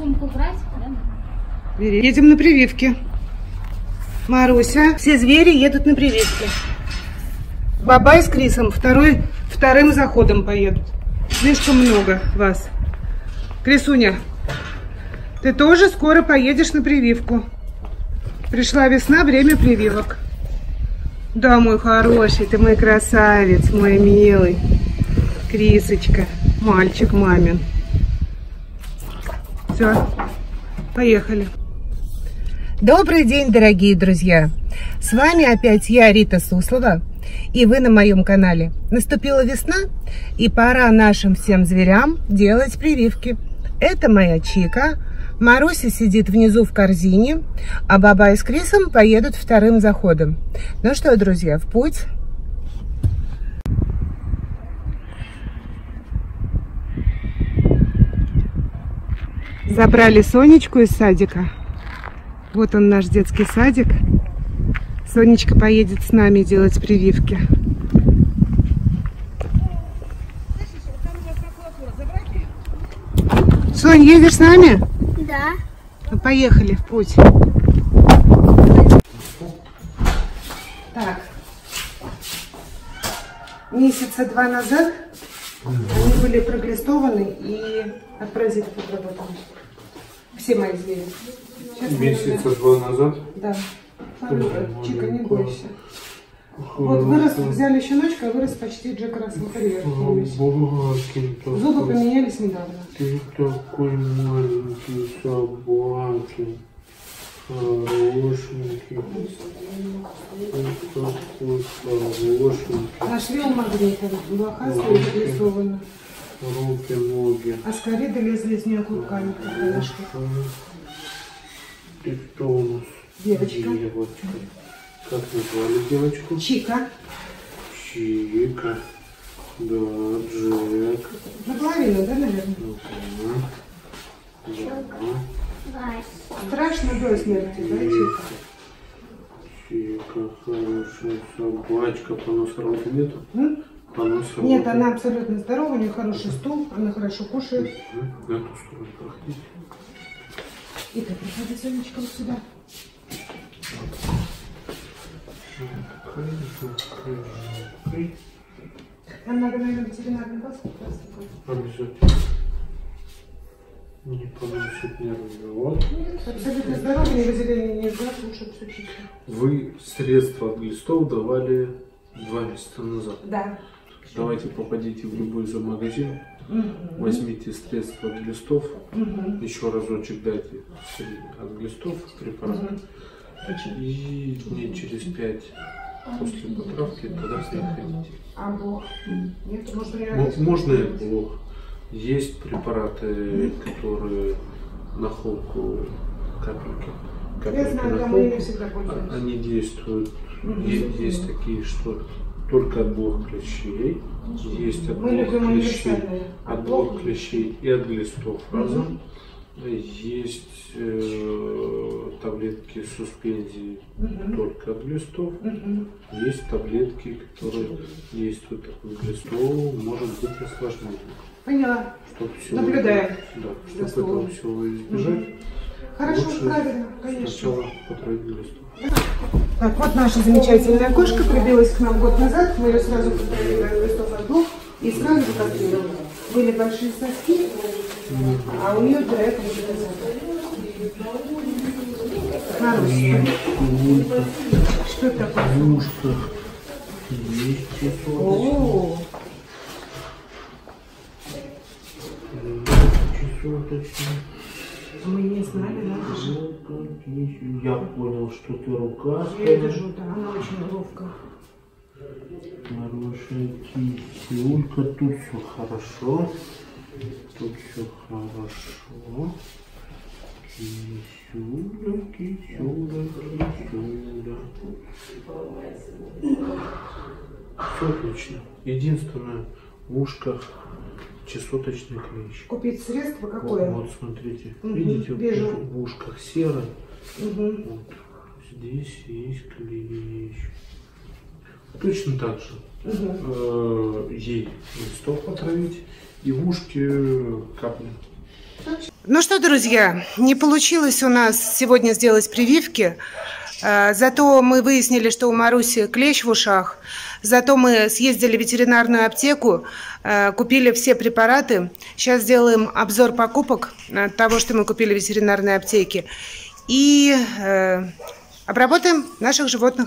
сумку брать, да? Едем на прививки. Маруся, все звери едут на прививки. Бабай с Крисом вторым заходом поедут. Слишком много вас. Крисуня, ты тоже скоро поедешь на прививку. Пришла весна, время прививок. Да, мой хороший, ты мой красавец, мой милый. Крисочка, мальчик мамин. Все, поехали. Добрый день, дорогие друзья! С вами опять я, Рита Суслова, и вы на моем канале. Наступила весна, и пора нашим всем зверям делать прививки. Это моя Чика. Маруся сидит внизу в корзине, а Бабай с Крисом поедут вторым заходом. Ну что, друзья, в путь! Забрали Сонечку из садика. Вот он, наш детский садик. Сонечка поедет с нами делать прививки. Сонь, едешь с нами? Да. Ну, поехали в путь. Так. Месяца 2 назад они были проглистованы и от паразитов обработаны. Все мои звери. Сейчас, месяца 2 назад? Да. Чика, не бойся. Вот вырос, взяли щеночка, вырос почти Джек Рассел Терьер. Зубы поменялись недавно. Ты такой маленький собаки. Хорошенький. Ты такой хорошенький. Нашли у магнита, блоха заглисована. Руки, ноги. А скорее долезли из нее клубками, когда нашли. Ты кто у нас? Девочка. Девочка. Как назвали девочку? Чика. Чика. Да, Джек. Наполовину, да, наверное? Да. Страшно до смерти, да, Чика? Чика, хорошая собачка. Понос работы нету? Понос работы. Нет, она абсолютно здорова, у нее хороший стул, она хорошо кушает. На ту сторону проходите. И ты приходи, Сонечка, вот сюда. Нам надо, наверное, ветеринарный паспорт. Обязательно. Не поносит нервы. Вот. Абсолютно здоровый, ни выделения, ни глаз, лучше все чисто. Вы средства от глистов давали 2 месяца назад. Да. Давайте попадите в любой зоомагазин, возьмите средства от глистов, еще разочек дайте от глистов препарат. И дней через 5 после потравки тогда приходите. А блох? Нет, может, можно и блох. Есть препараты, которые на холку, капельки. Я знаю, да, мы всегда пользуемся. Они действуют. Есть такие, что только от блох клещей. Есть от блох клещей и от глистов разом. Есть таблетки суспензии только от глистов. Есть таблетки, которые действуют от глистов, может быть осложнение. Поняла. Наблюдаем. Да, чтобы этого всего избежать. Хорошо, лучше правильно, конечно. Сначала потравить глистов. Так, вот наша замечательная кошка прибилась к нам год назад. Мы ее сразу потравили от глистов от блох и сразу закоптировали. Были большие соски, а у нее дырка Маруся. Что такое? В ушках есть чесоточки. Мы не знали, надо же. Я понял, что ты рукастая. Я держу, да, она очень ловко. Хорошая кисюлька, тут все хорошо. Тут все хорошо. Кисюля, кисюля, кисюля. Все отлично. Единственное, в ушках чесоточный клещ. Купить средство какое? Вот смотрите. Видите, вижу. В ушках серое. Вот. Здесь есть клещ. Точно так же. Ей листов потравить и в ушки капли. Ну что, друзья, не получилось у нас сегодня сделать прививки. Зато мы выяснили, что у Маруси клещ в ушах. Зато мы съездили в ветеринарную аптеку, купили все препараты. Сейчас сделаем обзор покупок того, что мы купили в ветеринарной аптеке. И обработаем наших животных.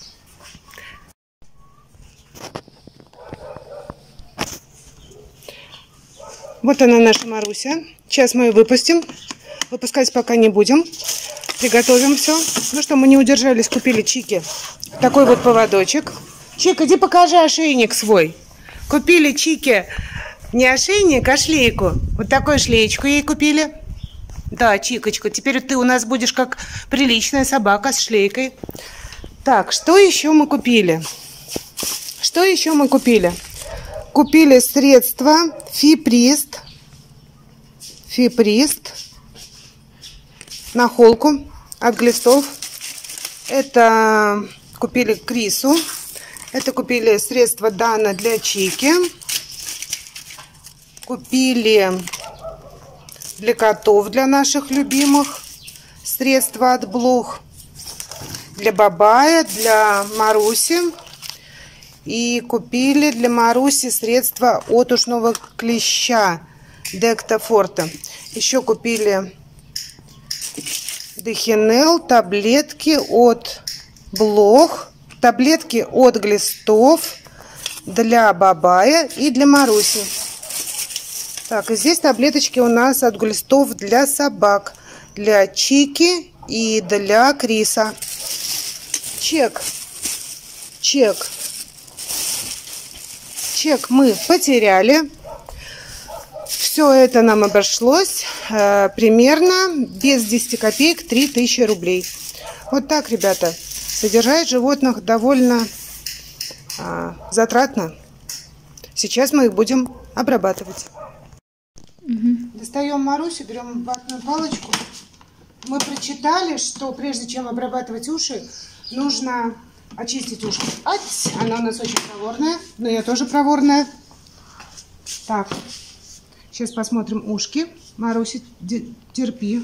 Вот она, наша Маруся. Сейчас мы ее выпустим. Выпускать пока не будем. Приготовим все. Ну что, мы не удержались, купили Чике такой вот поводочек. Чик, иди покажи ошейник свой. Купили Чике не ошейник, а шлейку. Вот такую шлеечку ей купили. Да, Чикочка, теперь ты у нас будешь как приличная собака с шлейкой. Так, что еще мы купили? Что еще мы купили? Купили средство Фиприст. На холку от глистов. Это купили Крису. Это купили средство Дана для Чики. Купили для котов, для наших любимых, средства от блох. Для Бабая, для Маруси. И купили для Маруси средства от ушного клеща Дектафорта. Еще купили Дехинел, таблетки от блох, таблетки от глистов для Бабая и для Маруси. Так, и здесь таблеточки у нас от глистов для собак, для Чики и для Криса. Чек мы потеряли. Все это нам обошлось примерно без 10 копеек 3000 рублей. Вот так, ребята, содержать животных довольно затратно. Сейчас мы их будем обрабатывать. Достаем Марусю, берем ватную палочку. Мы прочитали, что прежде чем обрабатывать уши, нужно очистить уши. Она у нас очень проворная, но я тоже проворная. Так, сейчас посмотрим ушки. Маруся, терпи.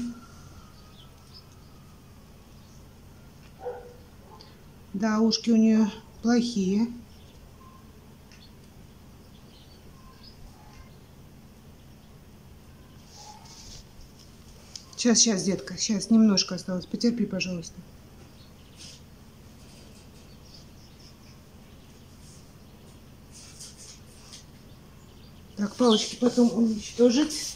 Да, ушки у нее плохие. Сейчас, детка, сейчас немножко осталось. Потерпи, пожалуйста. Так, палочки потом уничтожить.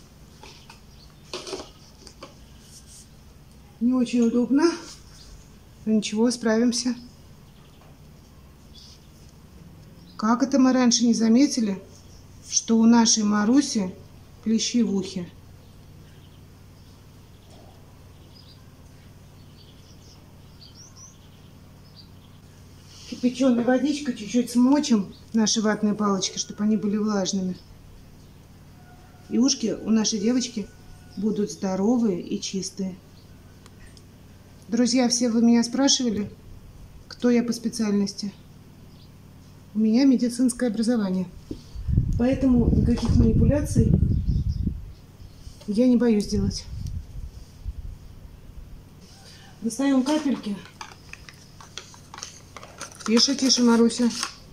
Не очень удобно. Но ничего, справимся. Как это мы раньше не заметили, что у нашей Маруси клещи в ухе? Кипяченой водичкой чуть-чуть смочим наши ватные палочки, чтобы они были влажными. И ушки у нашей девочки будут здоровые и чистые. Друзья, все вы меня спрашивали, кто я по специальности. У меня медицинское образование. Поэтому никаких манипуляций я не боюсь делать. Достаем капельки. Тише, тише, Маруся.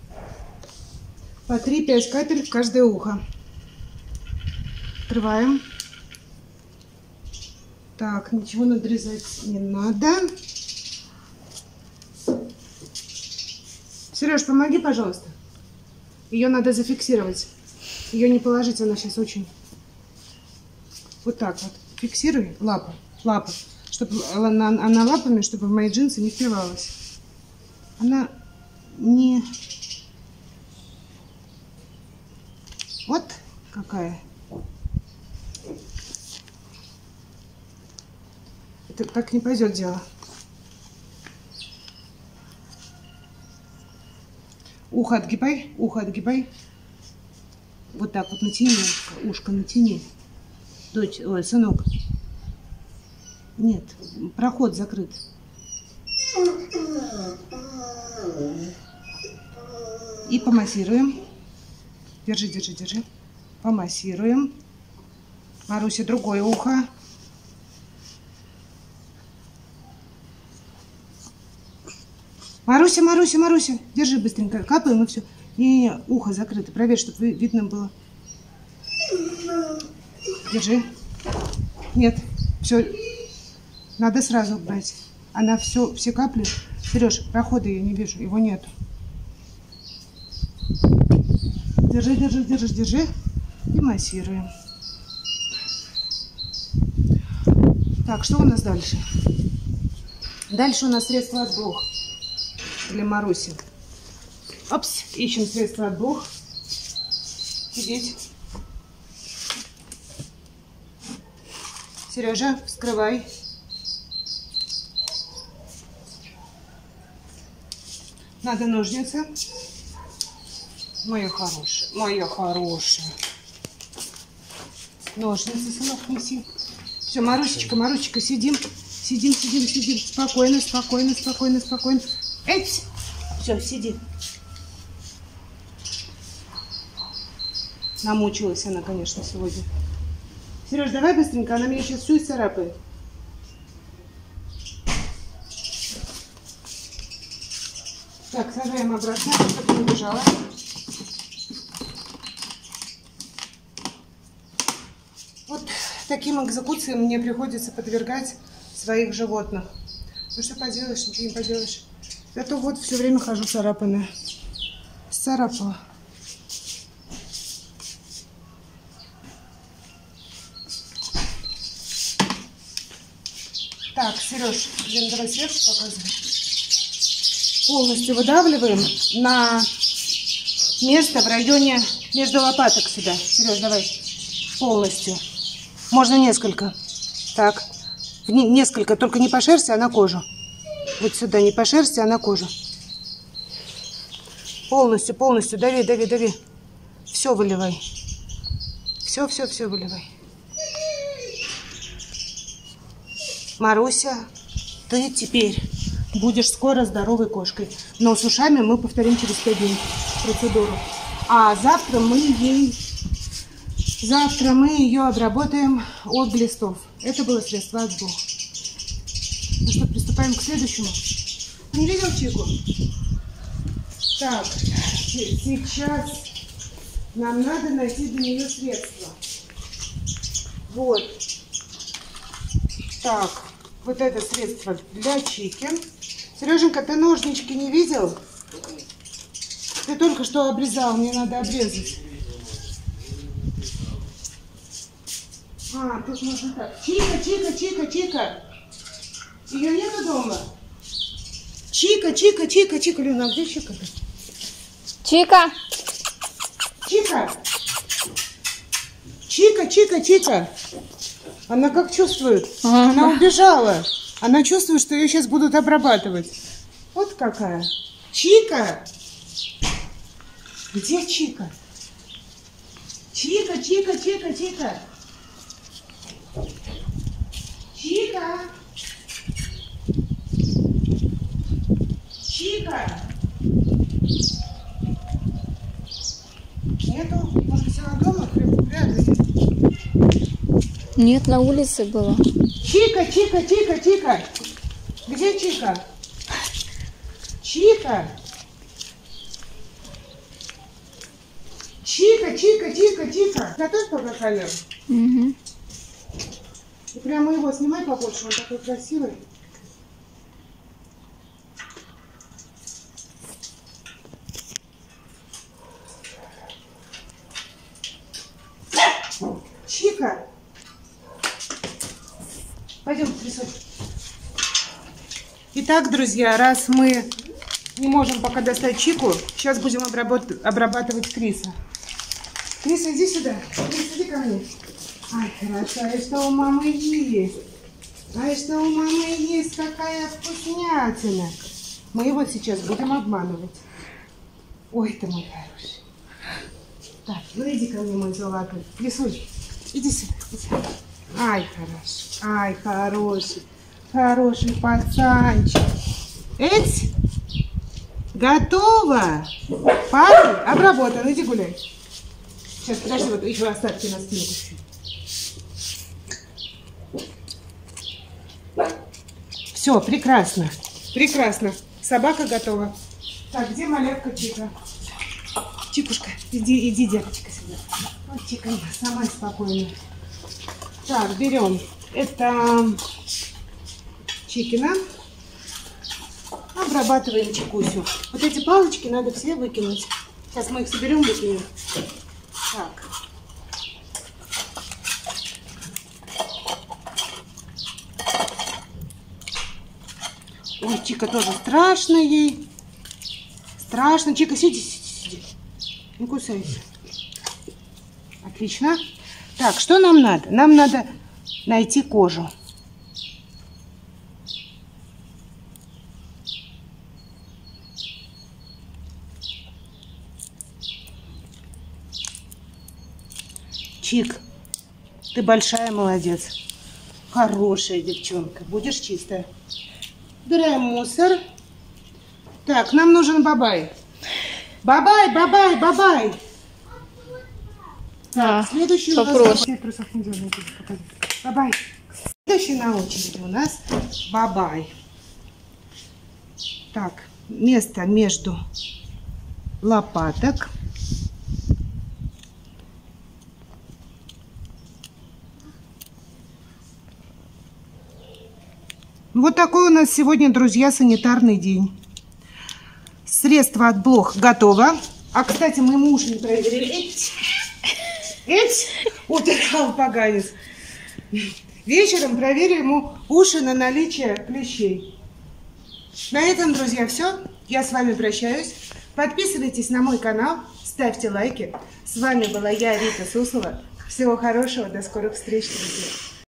По 3-5 капель в каждое ухо. Открываем. Так, ничего надрезать не надо. Сереж, помоги, пожалуйста. Ее надо зафиксировать. Ее не положить, она сейчас очень... Вот так вот. Фиксируй лапу. Чтобы она лапами, чтобы в мои джинсы не впивалась. Она не... Вот какая. Это так не пойдет дело. Ухо отгибай, ухо отгибай. Вот так вот натяни, ушко натяни. Дочь, ой, сынок. Нет, проход закрыт. И помассируем. Держи, держи, держи. Помассируем. Маруся, другое ухо. Маруся, Маруся, Маруся. Держи быстренько. Капаем и все. Не, ухо закрыто. Проверь, чтобы видно было. Держи. Нет. Все. Надо сразу убрать. Она все капли. Сереж, прохода я не вижу. Его нету. Держи, держи, держи, держи. И массируем. Так, что у нас дальше? Дальше у нас средство от блох для Маруси. Опс, ищем средство от блох. Сидеть. Сережа, вскрывай. Надо ножницы. Моя хорошая, моя хорошая. Ножницы, сынок, неси. Все, Марусечка, Марусечка, сидим. Сидим, сидим, сидим. Спокойно, спокойно, спокойно, спокойно. Эть! Все, сиди. Намучилась она, конечно, сегодня. Сереж, давай быстренько, она меня сейчас всю исцарапает. Так, сажаем обратно, чтобы не убежала. Вот таким экзекуциям мне приходится подвергать своих животных. Ну что поделаешь, ничего не поделаешь. Зато вот все время хожу царапанная. Сцарапала. Так, Сереж, давай сверху показывай. Полностью выдавливаем на место в районе между лопаток сюда. Сереж, давай. Полностью. Можно несколько. Так. Несколько, только не по шерсти, а на кожу. Вот сюда, не по шерсти, а на кожу. Полностью, полностью. Дави, дави, дави. Все выливай. Все, все, все выливай. Маруся, ты теперь будешь скоро здоровой кошкой. Но с ушами мы повторим через 5 дней процедуру. А завтра мы ее обработаем от глистов. Это было средство от блох. Ну что, приступаем к следующему. Не видел Чику? Так, сейчас нам надо найти для нее средства. Вот. Так, вот это средство для Чики. Сереженька, ты ножнички не видел? Ты только что обрезал, мне надо обрезать. А, тут можно так. Чика, Чика, Чика, Чика. Ее нету дома? Чика, Чика, Чика, Чика. Лена, где Чика-то? Чика. Чика. Чика, Чика, Чика. Она как чувствует? Она убежала. Она чувствует, что ее сейчас будут обрабатывать. Вот какая. Чика. Где Чика? Чика, Чика, Чика, Чика. Чика. Чика. Нету? Может, села дома? Прятали? Нет, на улице было. Чика, Чика, Чика, Чика. Где Чика? Чика. Чика, Чика, Чика, Чика. Готовь пока камеру? Угу. И прямо его снимай побольше, он такой красивый. Чика. Пойдем, трясок. Итак, друзья, раз мы не можем пока достать Чику, сейчас будем обрабатывать Криса. Криса, иди сюда. Крис, иди ко мне. Ай, хорошо, а что у мамы есть? А что у мамы есть? Какая вкуснятина. Мы его сейчас будем обманывать. Ой, ты мой хороший. Так, ну иди ко мне, мой золотой. Крисуль, иди сюда. Ай, хороший. Ай, хороший. Хороший пацанчик. Эть, готово. Папа, обработан. Иди гуляй. Сейчас, подожди, вот еще остатки на спинку. Все, прекрасно. Прекрасно. Собака готова. Так, где малявка Чика? Чикушка, иди, деточка, сюда. Вот Чика, сама спокойно. Так, берем. Это Чикина. Обрабатываем Чикусю. Вот эти палочки надо все выкинуть. Сейчас мы их соберем, выкинем. Так. Ой, Чика тоже страшно ей. Страшно. Чика, сиди. Не кусайся. Отлично. Так, что нам надо? Нам надо найти кожу. Чик, ты большая молодец. Хорошая девчонка. Будешь чистая. Убираем мусор. Так, нам нужен бабай. Бабай. Так, следующий у нас... Бабай. Следующий на очереди у нас бабай. Так, место между лопаток. Вот такой у нас сегодня, друзья, санитарный день. Средство от блох готово. А, кстати, моему уши не проверили. Удрал поганец. Вечером проверю ему уши на наличие клещей. На этом, друзья, все. Я с вами прощаюсь. Подписывайтесь на мой канал, ставьте лайки. С вами была я, Рита Суслова. Всего хорошего, до скорых встреч, друзья.